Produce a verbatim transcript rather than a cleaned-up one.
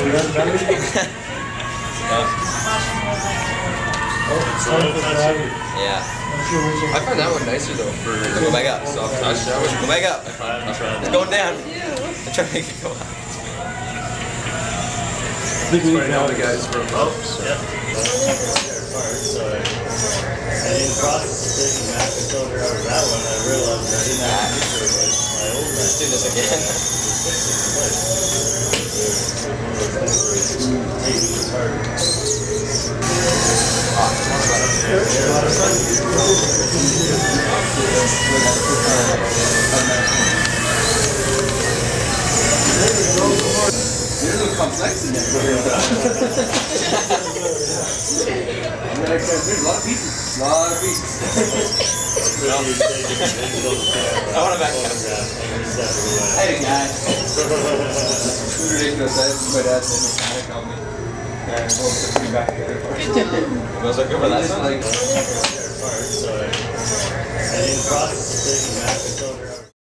Yeah. I find that one nicer though for go back up. Soft touch. That one go back up. It's going down. I'm trying to make it go up. I think we need all the guys from oh, yeah. So I, in the process of taking Matt Silver out of that one, I realized I didn't have to replace my old Matt. Let's do this again. There's a little complex in there. There's a lot of pieces. A lot of pieces. I want to back up. Hey, guys. It's ridiculous. I had my dad say mechanic on me. And we'll put me back together for it. Was that good for that song? Like, so I, in the process of taking Matt Silver out.